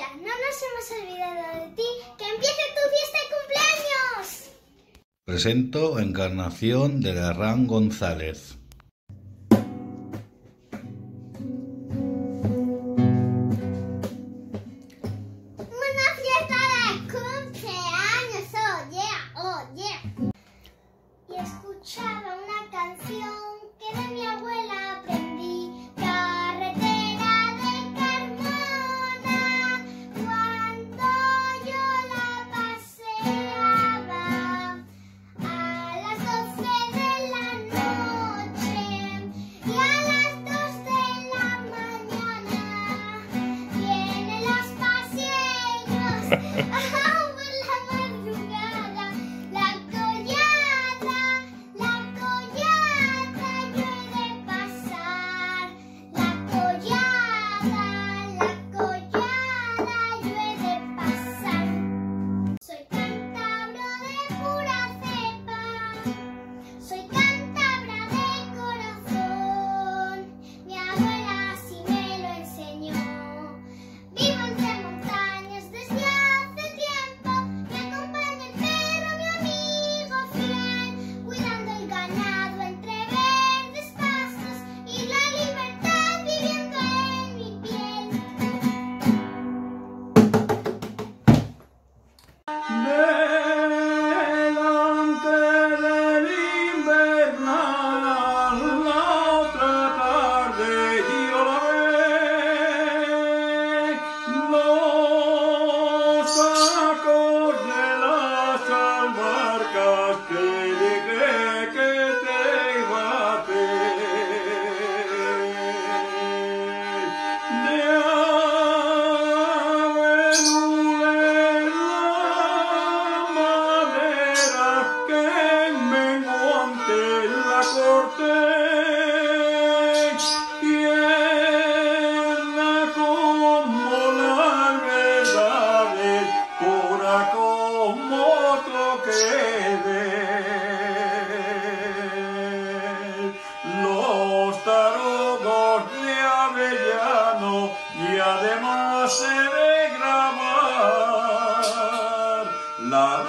no nos hemos olvidado de ti. ¡Que empiece tu fiesta de cumpleaños! Presento Encarnación de Garrán González. ¡Una fiesta de cumpleaños! ¡Oh, yeah! ¡Oh, yeah! Y escuchaba una canción que de mi abuela aprendí. Carretera de Carmona, cuando yo la paseaba a las 12 de la noche y a las 2 de la mañana vienen los paseos por la madrugada. La collada yo he de pasar. La collada yo he de pasar. Soy cántabro de pura cepa, soy cántabra de corazón. Mi abuela así me lo enseñó. Vivo entre montañas desde hace tiempo. Me acompaña el perro, mi amigo fiel, cuidando el ganado entre verdes pastos y la libertad viviendo en mi piel. Delante del invernal, la otra tarde yo la vi, los sacos de las albarcas que dije que te iba a hacer. De abedul en la madera que menguante la corte, tierna como las verdades, pura como otro querer. Los tarugos de avellano y además se de grabar la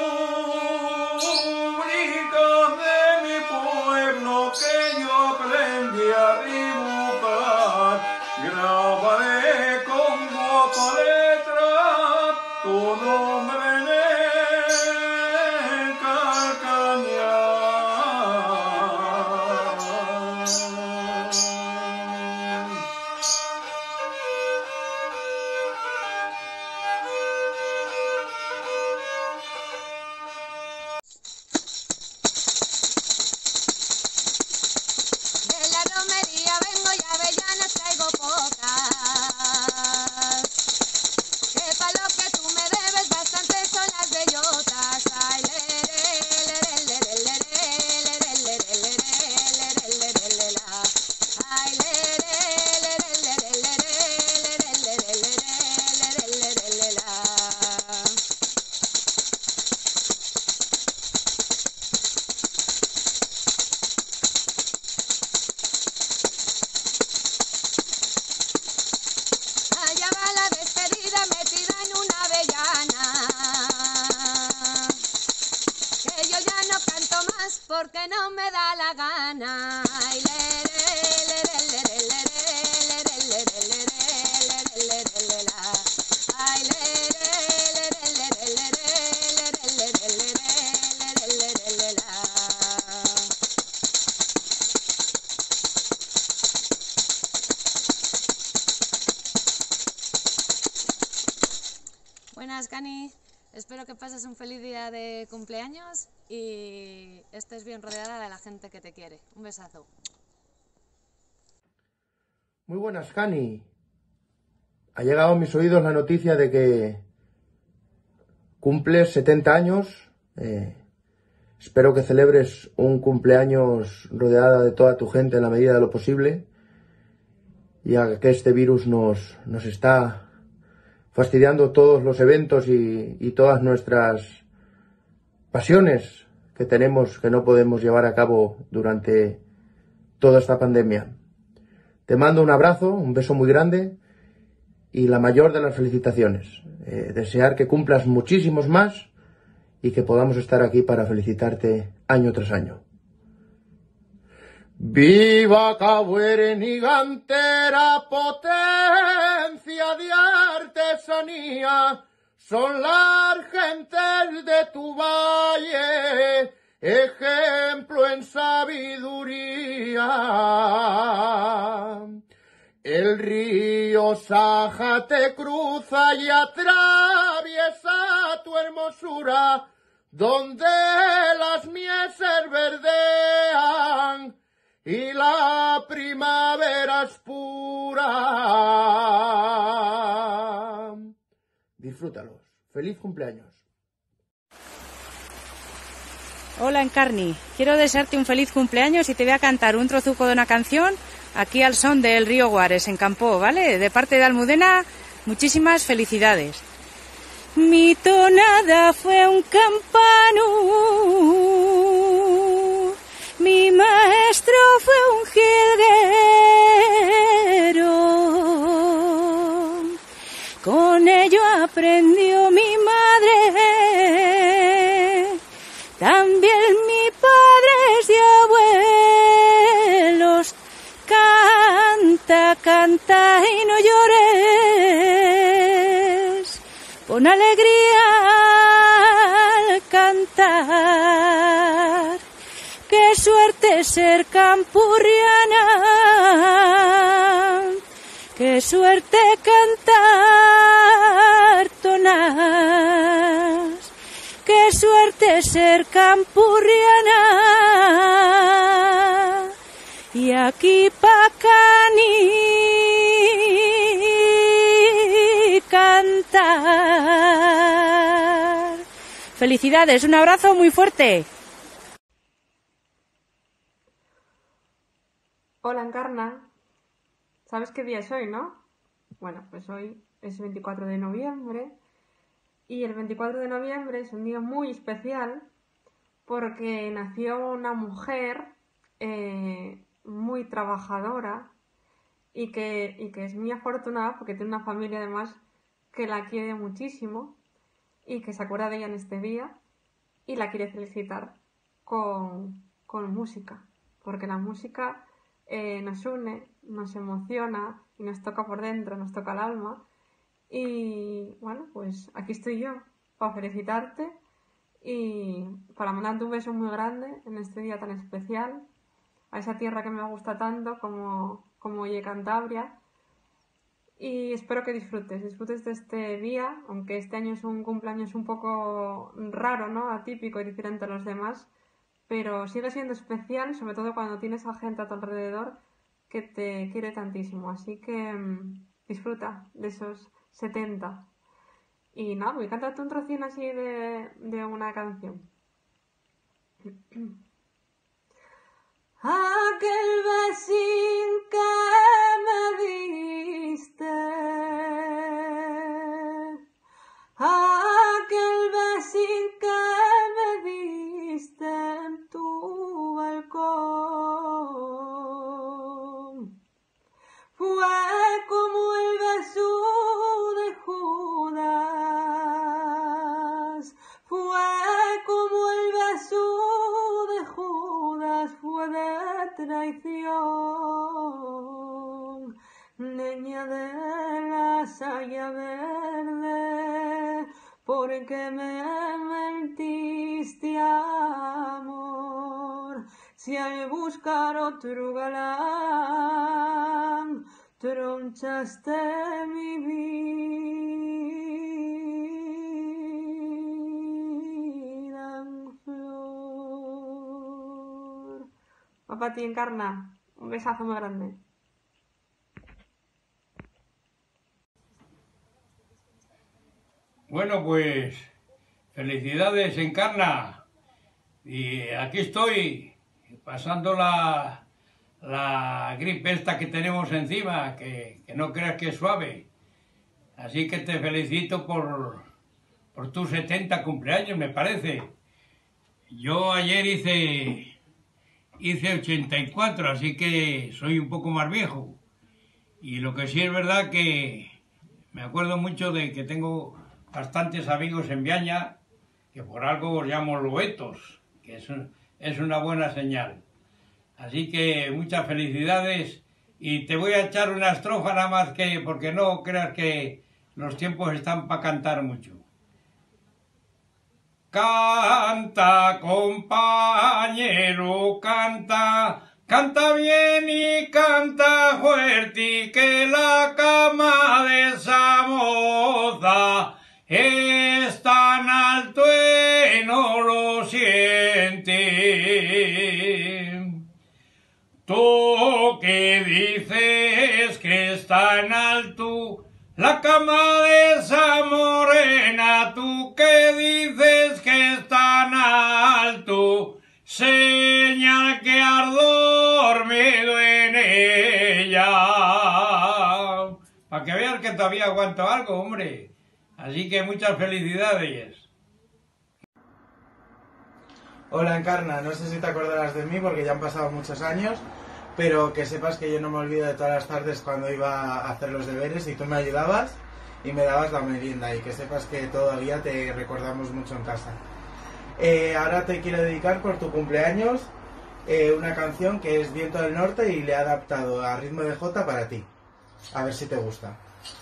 rúbrica de mi pueblo que yo aprendí a dibujar. Grabaré con otra letra tu nombre en el carcañar. De la romería vengo y avellanas traigo pocas, que pa' lo que tú me debes bastante son las bellotas. Ay, allá va la despedida metida en una avellana, que yo ya no canto más porque no me da la gana. Ay, Buenas, Cani. Espero que pases un feliz día de cumpleaños y estés bien rodeada de la gente que te quiere. Un besazo. Muy buenas, Cani. Ha llegado a mis oídos la noticia de que cumples 70 años. Espero que celebres un cumpleaños rodeada de toda tu gente en la medida de lo posible, ya que este virus nos está fastidiando todos los eventos y todas nuestras pasiones que tenemos, que no podemos llevar a cabo durante toda esta pandemia. Te mando un abrazo, un beso muy grande y la mayor de las felicitaciones. Desear que cumplas muchísimos más y que podamos estar aquí para felicitarte año tras año. Viva Cabueren gigantera potencia de artesanía, son las gentes de tu valle, ejemplo en sabiduría. El río Saja te cruza y atraviesa tu hermosura, donde las mieses verdean y la primavera es pura. Disfrútalos. ¡Feliz cumpleaños! Hola, Encarni. Quiero desearte un feliz cumpleaños y te voy a cantar un trozuco de una canción aquí al son del río Guares, en Campó, ¿vale? De parte de Almudena, muchísimas felicidades. Mi tonada fue un campano, mi maestro fue un jilguero, con ello aprendió mi madre, también mi padres y abuelos. Canta, canta y no llores, con alegría al cantar. Qué suerte ser campurriana, qué suerte cantar tonas, qué suerte ser campurriana. Y aquí pa' Cani cantar. Felicidades, un abrazo muy fuerte. Hola, Encarna. ¿Sabes qué día es hoy, no? Bueno, pues hoy es 24 de noviembre y el 24 de noviembre es un día muy especial porque nació una mujer muy trabajadora y que es muy afortunada porque tiene una familia además que la quiere muchísimo y que se acuerda de ella en este día y la quiere felicitar con música, porque la música nos une, nos emociona y nos toca por dentro, nos toca el alma. Y bueno, pues aquí estoy yo para felicitarte y para mandarte un beso muy grande en este día tan especial a esa tierra que me gusta tanto como oye Cantabria. Y espero que disfrutes de este día, aunque este año es un cumpleaños un poco raro, ¿no? Atípico y diferente a los demás, pero sigue siendo especial, sobre todo cuando tienes a gente a tu alrededor que te quiere tantísimo. Así que disfruta de esos 70. Y nada, voy a cantarte un trocín así de una canción. Aquel besín que me diste, aquel besín que me diste en tu balcón, fue como el beso de Judas, fue como el beso de Judas, fue de traición, niña de la saya verde, porque me mentiste, amor, si al buscar otro galán tronchaste mi vida en flor. Va para ti, Encarna. Un besazo muy grande. Bueno, pues felicidades, Encarna. Y aquí estoy, pasando la gripe esta que tenemos encima, que no creas que es suave. Así que te felicito por tus 70 cumpleaños, me parece. Yo ayer hice 84, así que soy un poco más viejo. Y lo que sí es verdad que Me acuerdo mucho de que tengo bastantes amigos en Viaña, que por algo os llamo loetos, que es una buena señal. Así que muchas felicidades y te voy a echar una estrofa nada más que, porque no creas que los tiempos están para cantar mucho. Canta, compañero, canta, canta bien y canta fuerte, que la cama de esa moza es tan alto y no lo siente. Tú que dices que está en alto la cama de esa morena, tú que dices que está en alto, señal que has dormido en ella. Para que veas que todavía aguanto algo, hombre. Así que muchas felicidades. Hola Encarna, no sé si te acordarás de mí porque ya han pasado muchos años, pero que sepas que yo no me olvido de todas las tardes cuando iba a hacer los deberes y tú me ayudabas y me dabas la merienda, y que sepas que todavía te recordamos mucho en casa. Ahora te quiero dedicar por tu cumpleaños una canción que es Viento del Norte y le he adaptado a ritmo de jota para ti. A ver si te gusta.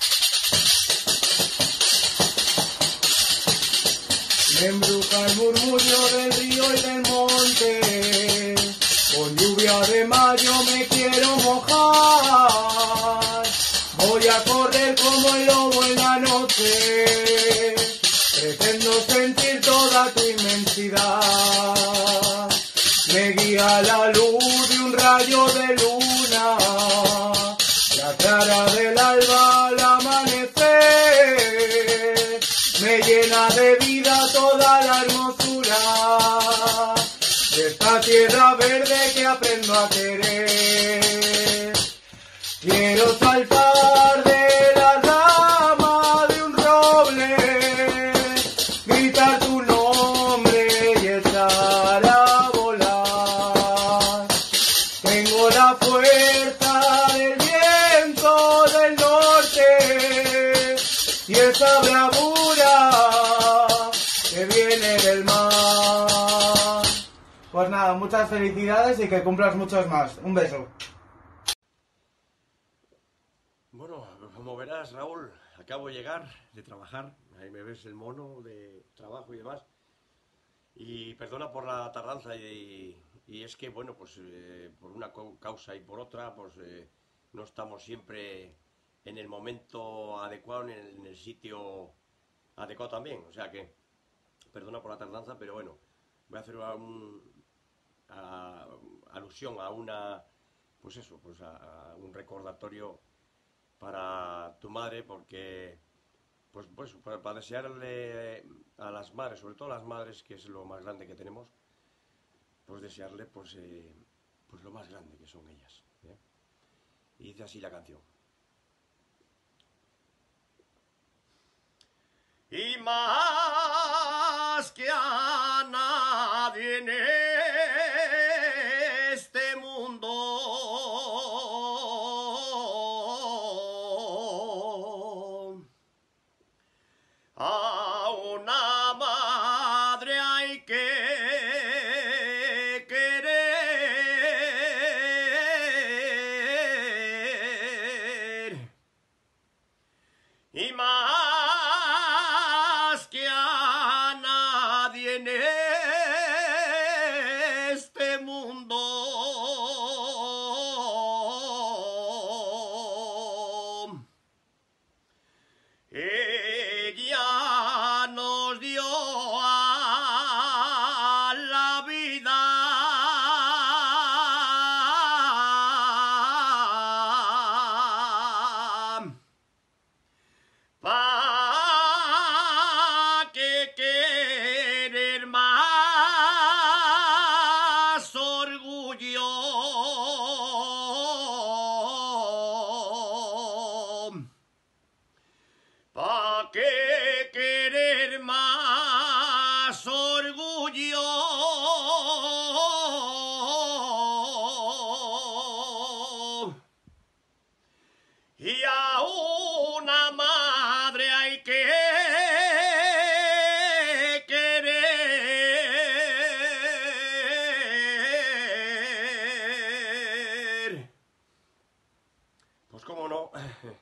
Me embruja el murmullo del río y del monte, con lluvia de mayo me quiero mojar. Voy a correr como el lobo en la noche, pretendo sentir toda tu inmensidad. Me guía la luz de un rayo de luna, la cara del alba al amanecer, me llena de vida toda la hermosura de esta tierra verde que aprendo a querer. Quiero saltar de la rama de un roble, gritar tu nombre y echar a volar. Tengo la fuerza del viento del norte y esa bravura que viene del mar. Pues nada, muchas felicidades y que cumplas muchos más. Un beso. Bueno, como verás, Raúl, acabo de llegar de trabajar. Ahí me ves el mono de trabajo y demás. Y perdona por la tardanza y es que, bueno, pues por una causa y por otra, pues no estamos siempre en el momento adecuado, en el sitio adecuado también. O sea que, perdona por la tardanza, pero bueno, voy a hacer alusión a una, pues eso, pues a un recordatorio para tu madre, porque pues para desearle a las madres, sobre todo a las madres, que es lo más grande que tenemos, pues desearle pues lo más grande que son ellas, ¿eh? Y dice así la canción. Y más que a nadie en este mundo, a una madre hay que querer. Y más que a nadie en este mundo, ella nos dio a la vida pa' que querer más orgullo. Pa' que querer más orgullo. Y a una más pues cómo no,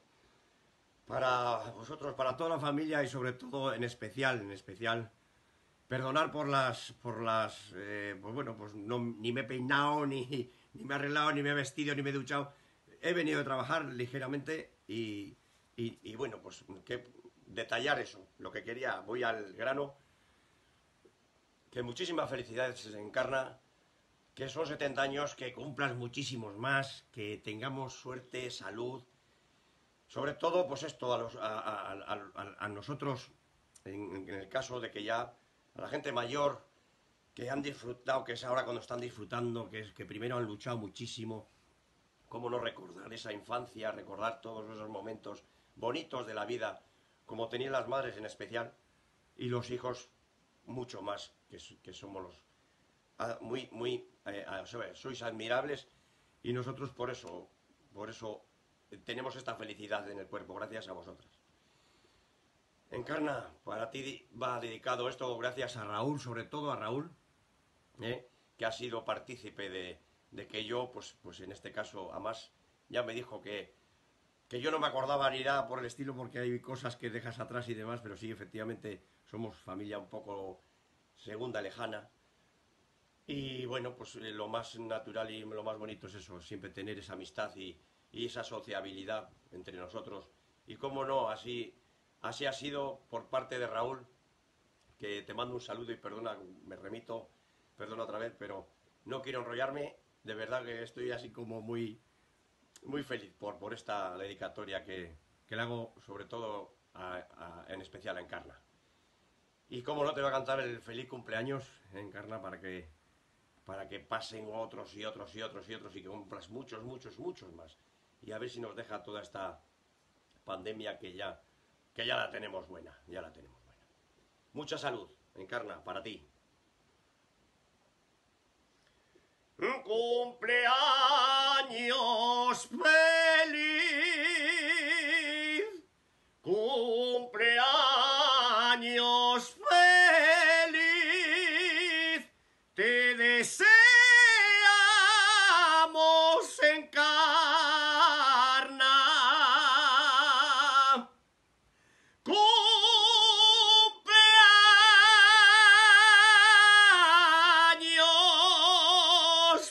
para vosotros, para toda la familia y sobre todo en especial, perdonar pues bueno, pues no, ni me he peinado, ni me he arreglado, ni me he vestido, ni me he duchado. He venido a trabajar ligeramente y bueno, pues que detallar eso, lo que quería, voy al grano. Que muchísimas felicidades, Encarna, que son 70 años, que cumplas muchísimos más, que tengamos suerte, salud. Sobre todo, pues esto, a nosotros, en el caso de que ya, a la gente mayor, que han disfrutado, que es ahora cuando están disfrutando, que primero han luchado muchísimo, cómo no recordar esa infancia, recordar todos esos momentos bonitos de la vida, como tenían las madres en especial, y los hijos mucho más, que somos los sois admirables, y nosotros por eso tenemos esta felicidad en el cuerpo, gracias a vosotras. Encarna, para ti va dedicado esto, gracias a Raúl, sobre todo a Raúl, que ha sido partícipe de que yo, pues en este caso, además, ya me dijo que yo no me acordaba ni nada por el estilo, porque hay cosas que dejas atrás y demás, pero sí, efectivamente, somos familia un poco segunda, lejana. Y bueno, pues lo más natural y lo más bonito es eso, siempre tener esa amistad y esa sociabilidad entre nosotros. Y cómo no, así ha sido por parte de Raúl, que te mando un saludo y perdona, me remito, perdona otra vez, pero no quiero enrollarme, de verdad que estoy así como muy feliz por esta dedicatoria que le hago, sobre todo en especial a Encarna. Y cómo no, te va a cantar el feliz cumpleaños, Encarna, para que pasen otros y otros y otros y otros y que cumplas muchos más. Y a ver si nos deja toda esta pandemia que ya la tenemos buena, Mucha salud, Encarna, para ti. Cumpleaños feliz, cumpleaños feliz, te deseamos, Encarna. Cumpleaños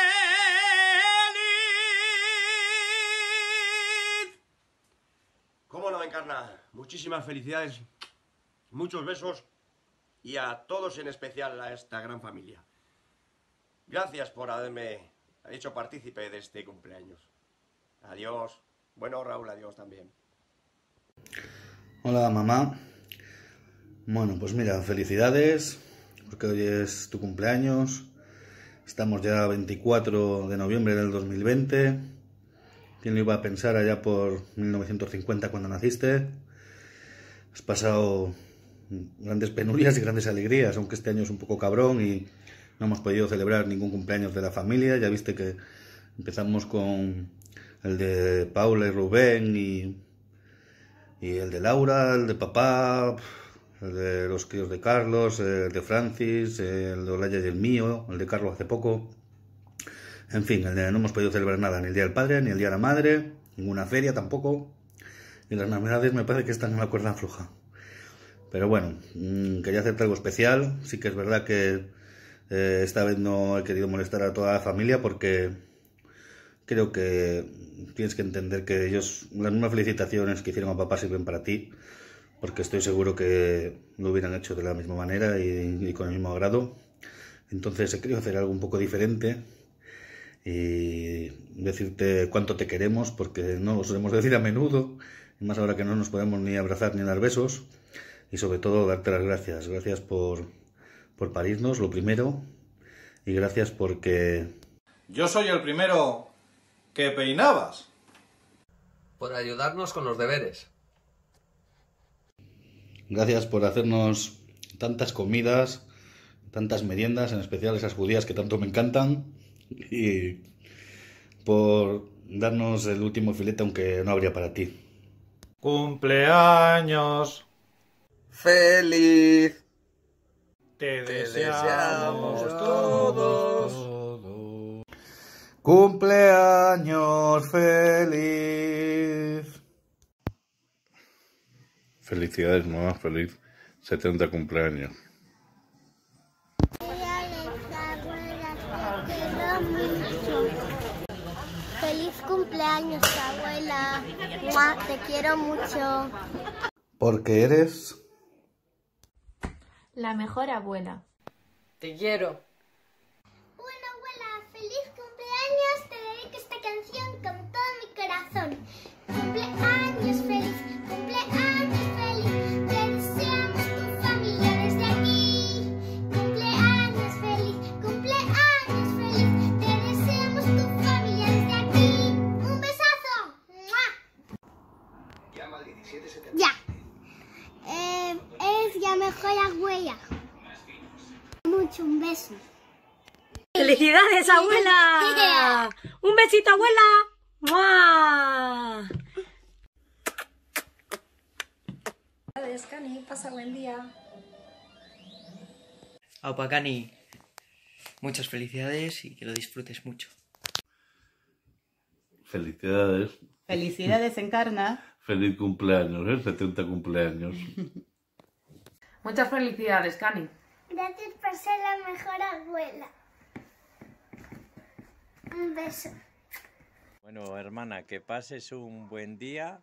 feliz. ¿Cómo no, Encarna? Muchísimas felicidades, muchos besos y a todos, en especial a esta gran familia. Gracias por haberme hecho partícipe de este cumpleaños. Adiós. Bueno, Raúl, adiós también. Hola, mamá. Bueno, pues mira, felicidades, porque hoy es tu cumpleaños. Estamos ya a 24 de noviembre del 2020. ¿Quién lo iba a pensar allá por 1950 cuando naciste? Has pasado grandes penurias y grandes alegrías, aunque este año es un poco cabrón y no hemos podido celebrar ningún cumpleaños de la familia. Ya viste que empezamos con el de Paula y Rubén y el de Laura, el de papá, el de los críos de Carlos, el de Francis, el de Olaya y el mío, el de Carlos hace poco. En fin, no hemos podido celebrar nada, ni el Día del Padre, ni el Día de la Madre, ninguna feria tampoco. Y las Navidades me parece que están en la cuerda floja. Pero bueno, quería hacerte algo especial. Sí que es verdad que esta vez no he querido molestar a toda la familia porque creo que tienes que entender que ellos, las mismas felicitaciones que hicieron a papá sirven para ti, porque estoy seguro que lo hubieran hecho de la misma manera y con el mismo agrado. Entonces he querido hacer algo un poco diferente y decirte cuánto te queremos, porque no lo solemos decir a menudo, y más ahora que no nos podemos ni abrazar ni dar besos. Y sobre todo darte las gracias. Gracias por parirnos, lo primero, y gracias porque... Yo soy el primero que peinabas. Por ayudarnos con los deberes. Gracias por hacernos tantas comidas, tantas meriendas, en especial esas judías que tanto me encantan, y por darnos el último filete aunque no habría para ti. ¡Cumpleaños feliz! Te deseamos todos. Cumpleaños feliz. Felicidades, mamá, feliz 70 cumpleaños. Feliz cumpleaños, abuela. ¡Mua! Te quiero mucho. Porque eres la mejor abuela. Te quiero. Bueno, abuela, feliz cumpleaños. Te dedico esta canción con todo mi corazón. Cumpleaños feliz, cumpleaños feliz. Te deseamos tu familia desde aquí. Cumpleaños feliz, cumpleaños feliz. Te deseamos tu familia desde aquí. ¡Un besazo! ¡Mua! Llama al 1770. Ya. Es la mejor abuela. Mucho, un beso. ¡Felicidades, abuela! ¡Un besito, abuela! ¡Mua! Felicidades, Cani, pasa buen día. Aupa, Cani, muchas felicidades y que lo disfrutes mucho. Felicidades. Felicidades, Encarna. Feliz cumpleaños, 70 cumpleaños. Muchas felicidades, Cani. Gracias por ser la mejor abuela. Un beso. Bueno, hermana, que pases un buen día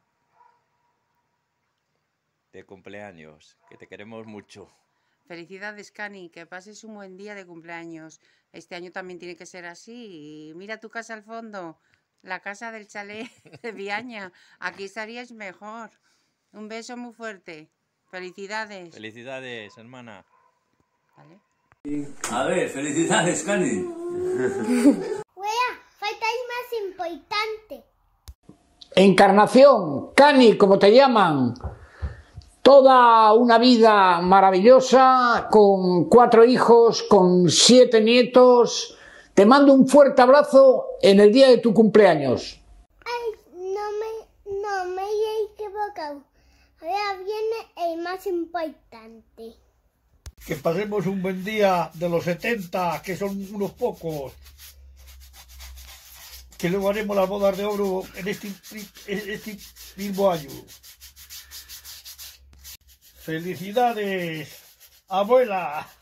de cumpleaños, que te queremos mucho. Felicidades, Cani, que pases un buen día de cumpleaños. Este año también tiene que ser así. Y mira tu casa al fondo, la casa del chalet de Viaña. Aquí estaríais mejor. Un beso muy fuerte. Felicidades. Felicidades, hermana. ¿Vale? A ver, felicidades, Cani. Wea, faltáis más importante. Encarnación, Cani, como te llaman. Toda una vida maravillosa, con 4 hijos, con 7 nietos. Te mando un fuerte abrazo en el día de tu cumpleaños. Ay, no me he equivocado. Ahora viene el más importante. Que pasemos un buen día de los 70, que son unos pocos. Que luego haremos las bodas de oro en este mismo año. ¡Felicidades, abuela!